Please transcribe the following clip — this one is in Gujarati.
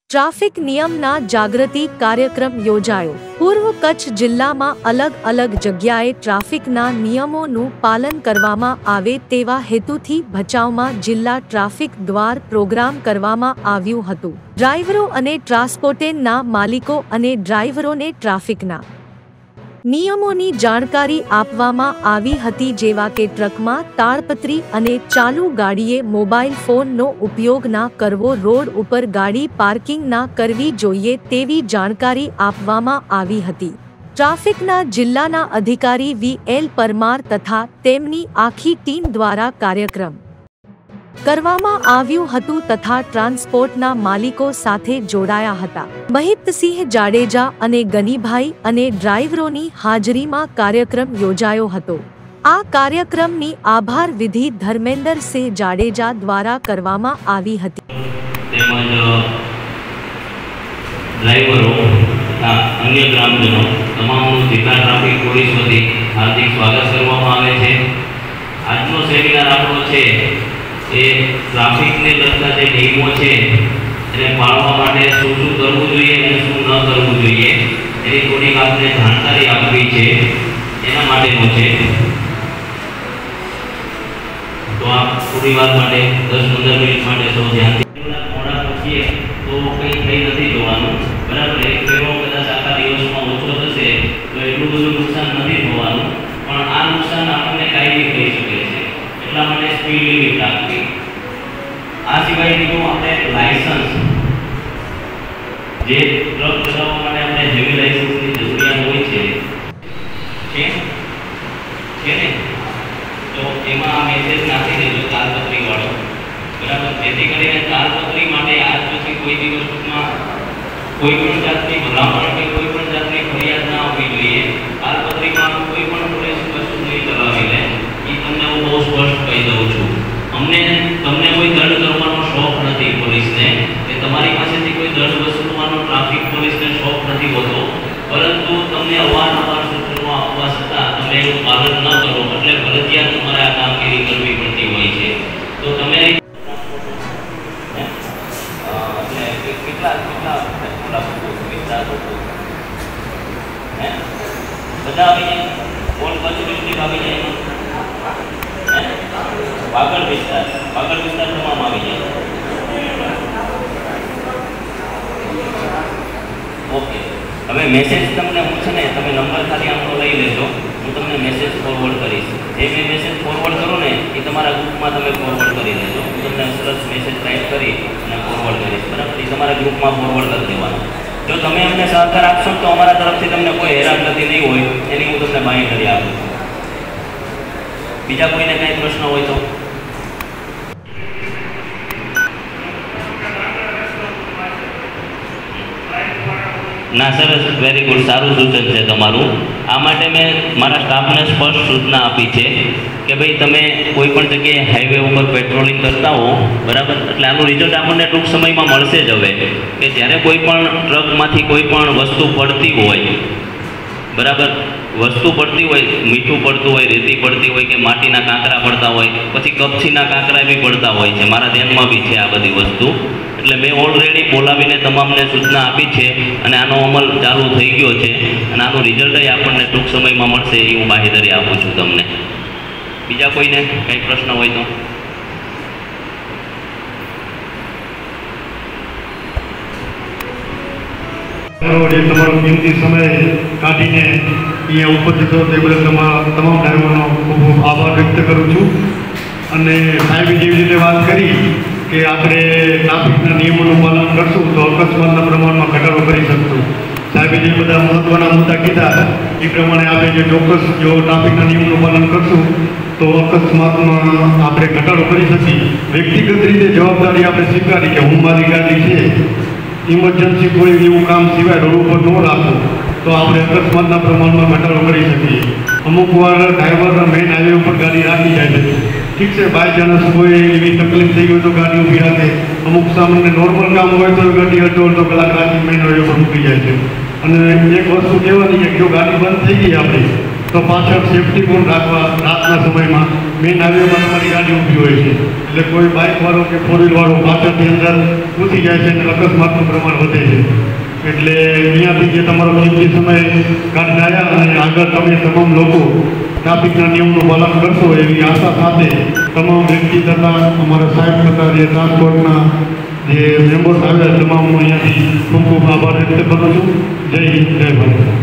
ટ્રાફિક નિયમના જાગૃતિ કાર્યક્રમ યોજાયો। પૂર્વ કચ્છ જિલ્લામાં અલગ અલગ જગ્યાએ ટ્રાફિકના નિયમોનું પાલન કરવામાં આવે તેવા હેતુથી ભચાઉમાં જિલ્લા ટ્રાફિક દ્વાર પ્રોગ્રામ કરવામાં આવ્યું હતું। ડ્રાઈવરો અને ટ્રાન્સપોર્ટેરના માલિકો અને ડ્રાઈવરોને ટ્રાફિકના નિયમોની જાણકારી આપવામાં આવી હતી, જેવા કે ટ્રકમાં તાળપત્રી અને ચાલુ ગાડીએ મોબાઈલ ફોનનો ઉપયોગ ના કરવો, રોડ ઉપર ગાડી પાર્કિંગ ના કરવી જોઈએ તેવી જાણકારી આપવામાં આવી હતી। ટ્રાફિકના જિલ્લાના અધિકારી વી.એલ. પરમાર તથા તેમની આખી ટીમ દ્વારા કાર્યક્રમ કરવામાં આવ્યું હતું તથા ટ્રાન્સપોર્ટના માલિકો સાથે જોડાયા હતા। મહિપતસિંહ જાડેજા અને ગનીભાઈ અને ડ્રાઈવરોની હાજરીમાં કાર્યક્રમ યોજાયો હતો। આ કાર્યક્રમની આભાર વિધિ ધર્મેન્દ્રસિંહ જાડેજા દ્વારા કરવામાં આવી હતી। તેમજ ડ્રાઈવરો તથા અન્ય ગ્રામજનો તમામનું જિલ્લા ટ્રાફિક પોલીસ વતી હાર્દિક સ્વાગત કરવામાં આવે છે। આજનો સેમિનાર આપણો છે એ ટ્રાફિકને લગતા જે નિયમો છે એને પાળવા માટે શું શું કરવું જોઈએ અને શું ન કરવું જોઈએ એની થોડીક આપણે જાણકારી આપવી છે, એના માટેનો છે। તો આ થોડી વાર માટે 10-15 મિનિટ માટે સૌ ધ્યાનથી મોડા પહોંચીએ તો કંઈ થઈ નથી જોવાનું, બરાબર। એક ફેરો કદાચ આખા દિવસમાં ઓછો થશે તો એટલું બધું નુકસાન નથી થવાનું, પણ આ નુકસાન આપણને કાયમી થઈ શકે છે, એટલા માટે સ્પીડ લિમિટ રાખવી। આ સિવાય બીજું આપણે લાયસન્સ, જે ટ્રક ચલાવવા માટે આપણે હેવી લાયસન્સની જરૂરિયાત હોય છે ને, તો એમાં આ મેસેજ નાખી દેજો તાલપત્રી વાળો, બરાબર। જેથી કરીને તાલપત્રી માટે આજ પછી કોઈ દિવસમાં કોઈ પણ જાતની ભલામણ કે કોઈ પણ જાતની ફરિયાદ ના આવવી જોઈએ। તાલપત્રીમાં કોઈ પણ પોલીસ વસ્તુ નહીં ચલાવી લે, એ તમને હું બહુ સ્પષ્ટ કહી દઉં છું। તમને કોઈ દંડ કરવાનો શોખ નથી પોલીસને, કે તમારી પાસેથી કોઈ દંડ વસૂલવાનો ટ્રાફિક પોલીસને શોખ નથી હોતો, પરંતુ તમને અવારનવાર સૂચનો આપવા છતાં તમે એનું પાલન ન કરો એટલે ફરજિયાત તમારે આ કામગીરી કરવી પડતી હોય છે। તો તમે કેટલા બધા આવી જાય, કોણ કચ્છ ડિસ્ટ્રિક્ટ આવી જાય, વાગડ વિસ્તાર તમામ આવી જાય। ઓકે, હવે મેસેજ તમને હું છે ને, તમે નંબર ખાલી આપણો લઈ લેજો, હું તમને મેસેજ ફોરવર્ડ કરીશ। જે મેં મેસેજ ફોરવર્ડ કરું ને એ તમારા ગ્રુપમાં તમે ફોરવર્ડ કરી દેજો, હું તમને સરસ મેસેજ ટાઈપ કરી અને ફોરવર્ડ કરીશ, બરાબર। એ તમારા ગ્રુપમાં ફોરવર્ડ કરી દેવાનો। જો તમે અમને સહકાર આપશો તો અમારા તરફથી તમને કોઈ હેરાનગતિ નહીં હોય, એની હું તમને બાંયધરી આપું છું। બીજા કોઈને કંઈ પ્રશ્ન હોય તો? ના, સરસ, વેરી ગુડ, સારું સૂચન છે તમારું। આ માટે મેં મારા સ્ટાફને સ્પષ્ટ સૂચના આપી છે કે ભાઈ તમે કોઈ પણ જગ્યાએ હાઈવે ઉપર પેટ્રોલિંગ કરતા હો, બરાબર, એટલે આનું રિઝલ્ટ આપણને ટૂંક સમયમાં મળશે જ હવે, કે જ્યારે કોઈ પણ ટ્રકમાંથી કોઈ પણ વસ્તુ પડતી હોય, બરાબર, વસ્તુ પડતી હોય, મીઠું પડતું હોય, રેતી પડતી હોય કે માટીના કાંકરા પડતા હોય, પછી કપચીના કાંકરા બી પડતા હોય છે, મારા ધ્યાનમાં બી છે આ બધી વસ્તુ। એટલે મેં ઓલરેડી બોલાવીને તમામને સૂચના આપી છે અને આનો અમલ ચાલુ થઈ ગયો છે અને આનું રિઝલ્ટ આપણને ટૂંક સમયમાં મળશે એ હું બાંહેધરી આપું છું તમને। બીજા કોઈને કંઈ પ્રશ્ન હોય તો? તમારો કિંમતી સમય કાઢીને અહીંયા ઉપસ્થિત થયો તે બદલ તમામ ડ્રાઈવરોનો ખૂબ ખૂબ આભાર વ્યક્ત કરું છું। અને સાહેબે જેવી રીતે વાત કરી કે આપણે ટ્રાફિકના નિયમોનું પાલન કરશું તો અકસ્માતના પ્રમાણમાં ઘટાડો કરી શકશું। સાહેબે જે બધા મહત્ત્વના મુદ્દા કીધા એ પ્રમાણે આપણે જે ચોક્કસ જો ટ્રાફિકના નિયમોનું પાલન કરશું તો અકસ્માતમાં આપણે ઘટાડો કરી શકીએ। વ્યક્તિગત રીતે જવાબદારી આપણે સ્વીકારી કે હું મારી ગાડી છે, ઇમરજન્સી કોઈ એવું કામ સિવાય રોડ ઉપર ન રાખવું તો આપણે અકસ્માતના પ્રમાણમાં ઘટાડો કરી શકીએ। અમુક વાર ડ્રાઈવર મેઇન હાઈવે ઉપર ગાડી રાખી જાય છે, ઠીક છે, બાય ચાન્સ કોઈ એવી તકલીફ થઈ હોય તો ગાડી ઊભી રાખે, અમુક સામાન્ય નોર્મલ કામ હોય તો ગાડી અડધો કલાક રાખી મેઇન હાઈવે ઉપર મૂકી જાય છે। અને એક વસ્તુ કહેવાની કે જો ગાડી બંધ થઈ ગઈ આપણી તો પાછળ સેફટી પણ રાખવા રાતના સમયમાં મેઇન હાઈવેમાં તમારી ગાડી ઊભી હોય છે, એટલે કોઈ બાઇકવાળો કે ફોર વ્હીલવાળો પાછળથી અંદર ઘૂસી જાય છે અને અકસ્માતનું પ્રમાણ વધે છે. એટલે અહીંયાથી જે તમારો કિંમતી સમય કાઢી આવ્યા અને આગળ તમે તમામ લોકો ટ્રાફિકના નિયમનું પાલન કરશો એવી આશા સાથે તમામ વ્યક્તિ તથા અમારા સાહેબ તથા જે ટ્રાન્સપોર્ટના જે મેમ્બર્સ આવ્યા તમામનો અહીંયાથી ખૂબ ખૂબ આભાર વ્યક્ત કરું છું. જય હિન્દ, જય ભારત.